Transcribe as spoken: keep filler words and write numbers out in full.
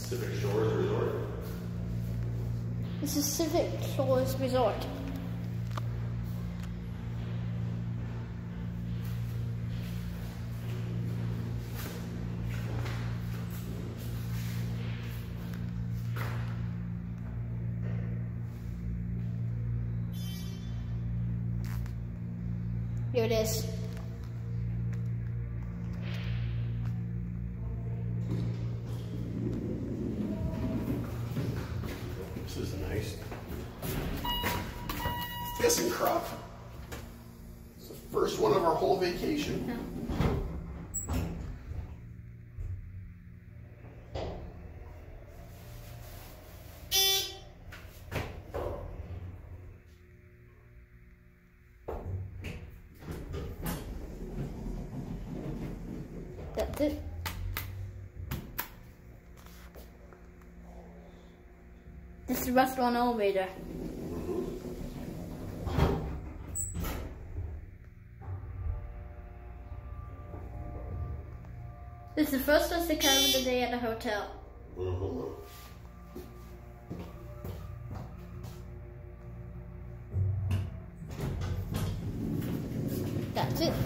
Pacific Shores Resort. This is Pacific Shores Resort. Here it is. This is nice. Fishing crop. It's the first one of our whole vacation. Yeah. That's it. This is the restaurant elevator. This is the first or second of the day at the hotel. Mm-hmm. That's it.